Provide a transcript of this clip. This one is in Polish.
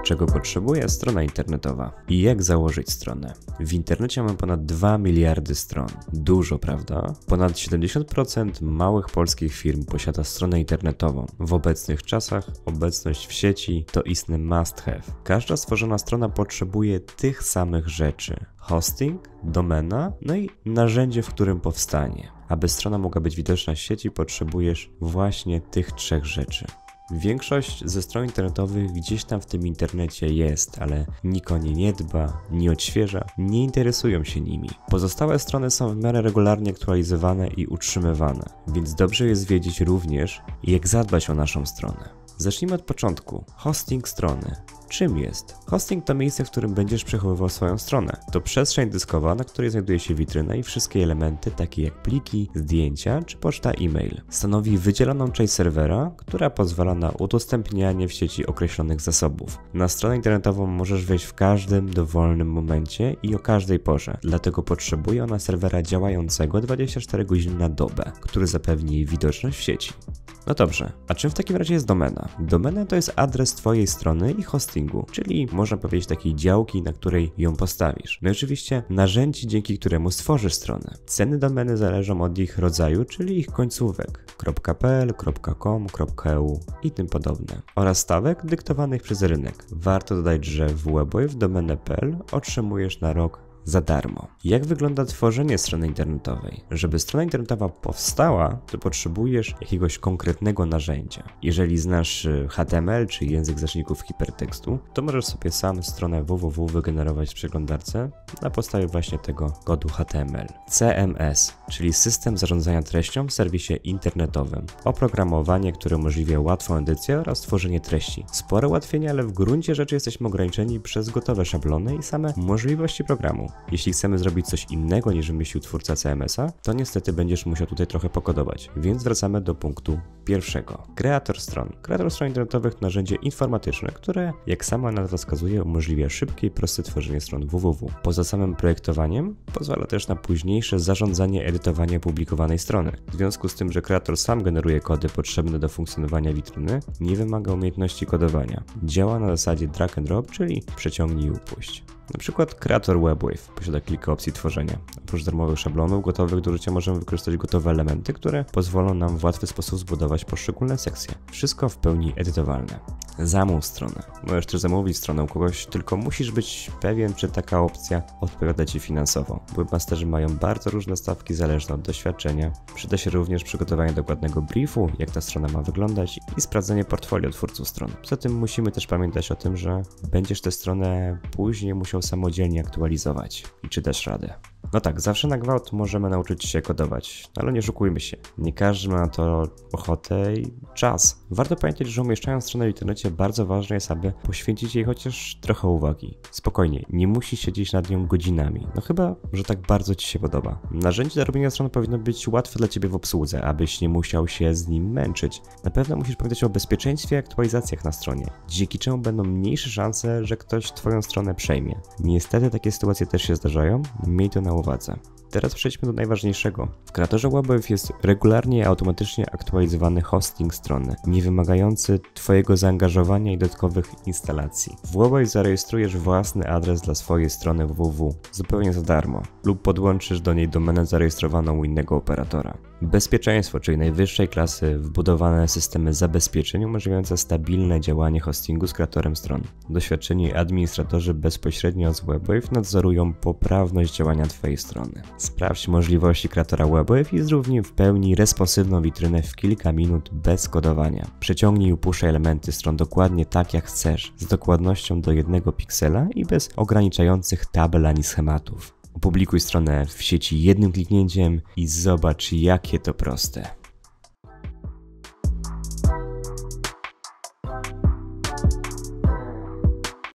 Czego potrzebuje strona internetowa i jak założyć stronę. W internecie mamy ponad 2 miliardy stron. Dużo, prawda? Ponad 70% małych polskich firm posiada stronę internetową. W obecnych czasach obecność w sieci to istny must have. Każda stworzona strona potrzebuje tych samych rzeczy. Hosting, domena, no i narzędzie, w którym powstanie. Aby strona mogła być widoczna w sieci, potrzebujesz właśnie tych 3 rzeczy. Większość ze stron internetowych gdzieś tam w tym internecie jest, ale nikt o nie nie dba, nie odświeża, nie interesują się nimi. Pozostałe strony są w miarę regularnie aktualizowane i utrzymywane, więc dobrze jest wiedzieć również, jak zadbać o naszą stronę. Zacznijmy od początku. Hosting strony. Czym jest? Hosting to miejsce, w którym będziesz przechowywał swoją stronę. To przestrzeń dyskowa, na której znajduje się witryna i wszystkie elementy, takie jak pliki, zdjęcia czy poczta e-mail. Stanowi wydzieloną część serwera, która pozwala na udostępnianie w sieci określonych zasobów. Na stronę internetową możesz wejść w każdym dowolnym momencie i o każdej porze, dlatego potrzebuje ona serwera działającego 24 godziny na dobę, który zapewni jej widoczność w sieci. No dobrze, a czym w takim razie jest domena? Domena to jest adres twojej strony i hostingu, czyli można powiedzieć takiej działki, na której ją postawisz. No i oczywiście narzędzi, dzięki któremu stworzysz stronę. Ceny domeny zależą od ich rodzaju, czyli ich końcówek. .pl, .com, .eu i tym podobne. Oraz stawek dyktowanych przez rynek. Warto dodać, że w WebWave domenę.pl otrzymujesz na rok za darmo. Jak wygląda tworzenie strony internetowej? Żeby strona internetowa powstała, to potrzebujesz jakiegoś konkretnego narzędzia. Jeżeli znasz HTML czy język znaczników hipertekstu, to możesz sobie sam stronę www wygenerować w przeglądarce na podstawie właśnie tego kodu HTML. CMS, czyli System Zarządzania Treścią w serwisie internetowym. Oprogramowanie, które umożliwia łatwą edycję oraz tworzenie treści. Spore ułatwienia, ale w gruncie rzeczy jesteśmy ograniczeni przez gotowe szablony i same możliwości programu. Jeśli chcemy zrobić coś innego niż wymyślił twórca CMS-a, to niestety będziesz musiał tutaj trochę pokodować, więc wracamy do punktu pierwszego. Kreator stron. Kreator stron internetowych to narzędzie informatyczne, które, jak sama nazwa wskazuje, umożliwia szybkie i proste tworzenie stron www. Poza samym projektowaniem, pozwala też na późniejsze zarządzanie edytowania publikowanej strony. W związku z tym, że kreator sam generuje kody potrzebne do funkcjonowania witryny, nie wymaga umiejętności kodowania. Działa na zasadzie drag and drop, czyli przeciągnij i upuść. Na przykład kreator WebWave posiada kilka opcji tworzenia. Oprócz darmowych szablonów gotowych do użycia możemy wykorzystać gotowe elementy, które pozwolą nam w łatwy sposób zbudować poszczególne sekcje. Wszystko w pełni edytowalne. Zamów stronę. Możesz też zamówić stronę u kogoś, tylko musisz być pewien, czy taka opcja odpowiada Ci finansowo. Webmasterzy mają bardzo różne stawki zależne od doświadczenia. Przyda się również przygotowanie dokładnego briefu, jak ta strona ma wyglądać i sprawdzenie portfolio twórców stron. Poza tym musimy też pamiętać o tym, że będziesz tę stronę później musiał samodzielnie aktualizować i czy dasz radę. No tak, zawsze na gwałt możemy nauczyć się kodować, ale nie oszukujmy się, nie każdy ma na to ochotę i czas. Warto pamiętać, że umieszczając stronę w internecie bardzo ważne jest, aby poświęcić jej chociaż trochę uwagi. Spokojnie, nie musisz siedzieć nad nią godzinami, no chyba, że tak bardzo Ci się podoba. Narzędzie do robienia stron powinno być łatwe dla Ciebie w obsłudze, abyś nie musiał się z nim męczyć. Na pewno musisz pamiętać o bezpieczeństwie i aktualizacjach na stronie, dzięki czemu będą mniejsze szanse, że ktoś Twoją stronę przejmie. Niestety takie sytuacje też się zdarzają, miej to na uwadze. Teraz przejdźmy do najważniejszego. W kreatorze WebWave jest regularnie i automatycznie aktualizowany hosting strony, nie wymagający Twojego zaangażowania i dodatkowych instalacji. W WebWave zarejestrujesz własny adres dla swojej strony www zupełnie za darmo lub podłączysz do niej domenę zarejestrowaną u innego operatora. Bezpieczeństwo, czyli najwyższej klasy wbudowane systemy zabezpieczeń umożliwiające stabilne działanie hostingu z kreatorem stron. Doświadczeni administratorzy bezpośrednio z WebWave nadzorują poprawność działania Twojej strony. Sprawdź możliwości kreatora WebWave i zrób w nim w pełni responsywną witrynę w kilka minut bez kodowania. Przeciągnij i upuszczaj elementy stron dokładnie tak jak chcesz, z dokładnością do 1 piksela i bez ograniczających tabel ani schematów. Opublikuj stronę w sieci jednym kliknięciem i zobacz, jakie to proste.